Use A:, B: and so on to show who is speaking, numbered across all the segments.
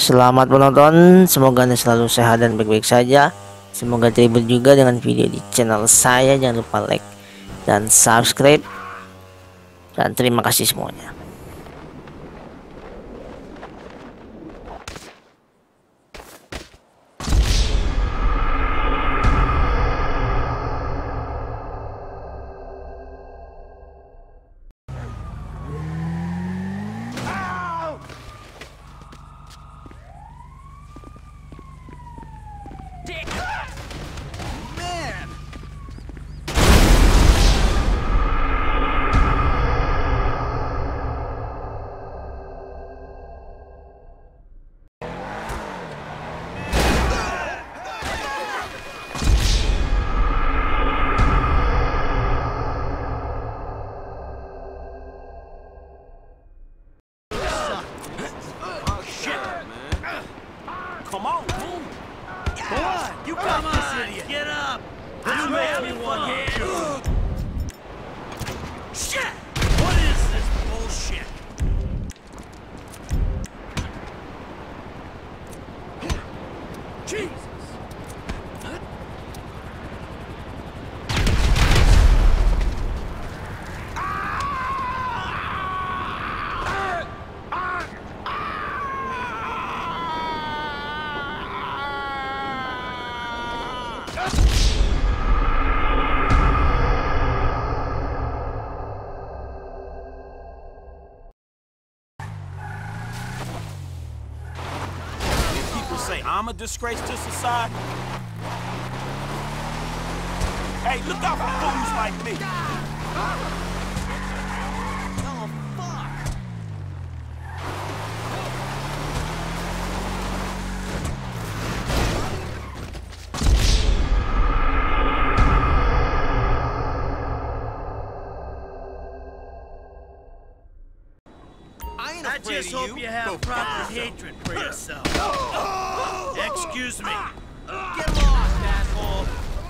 A: Selamat menonton, semoga Anda selalu sehat dan baik-baik saja. Semoga terhibur juga dengan video di channel saya. Jangan lupa like dan subscribe. Dan terima kasih semuanya.
B: Man! Oh shit, man! Come on, move! Come on, you got this idiot! Get up! This makes me want to shoot. Shit! What is this bullshit? Jesus! People say I'm a disgrace to society. Hey, look out for fools like me. Oh, fuck. I just hope you have proper hatred for yourself. Excuse me. Get lost, asshole.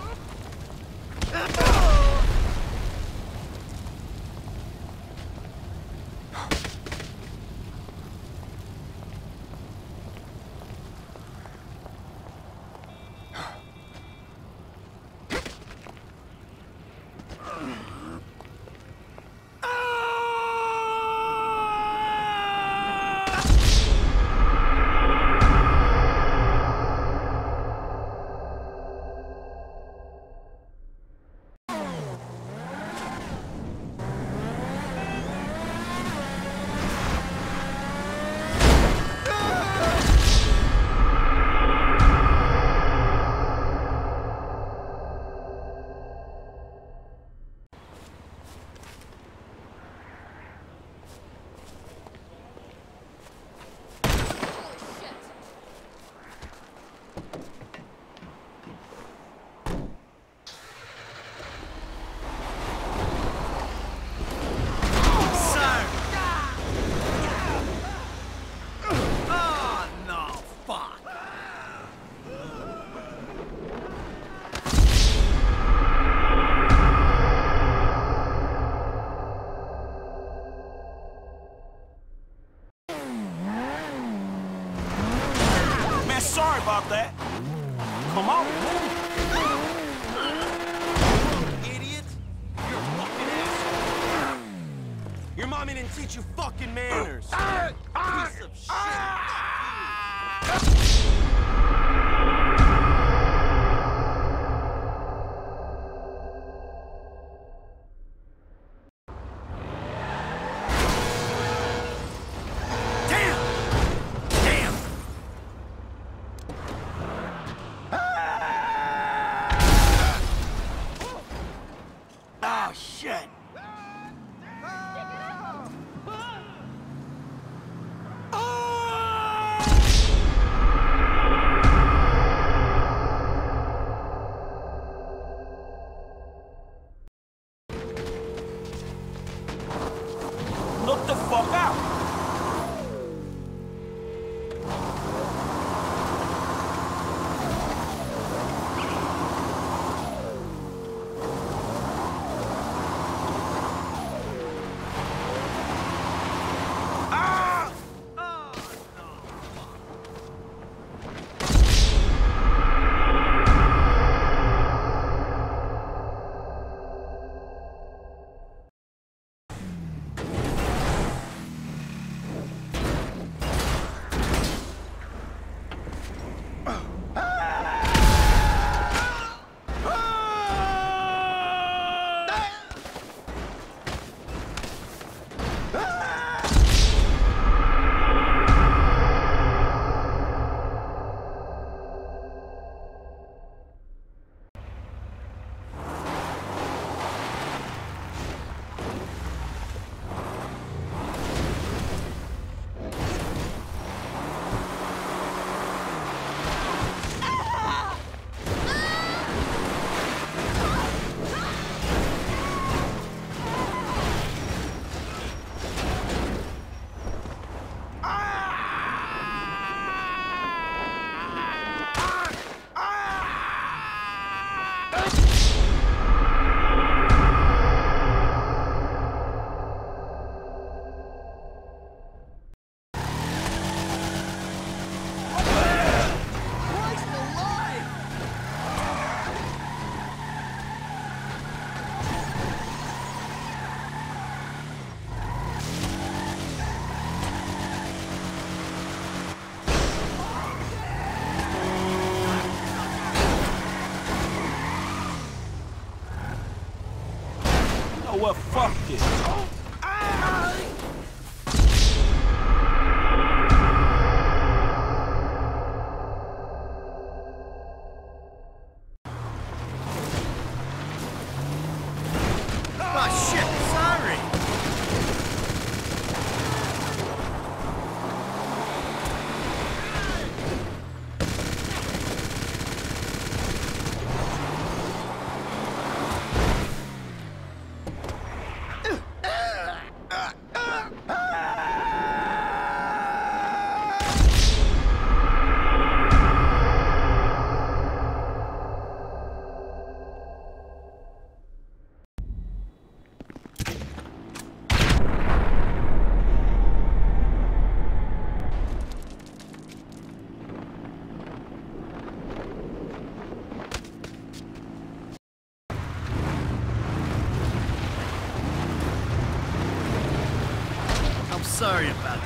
B: Sorry about that. Come on. Idiot. You're a fucking asshole. Your mommy didn't teach you fucking manners. Piece of shit. Oh, shit! Look the fuck out! what? Fuck this. Oh shit, sorry. I'm sorry about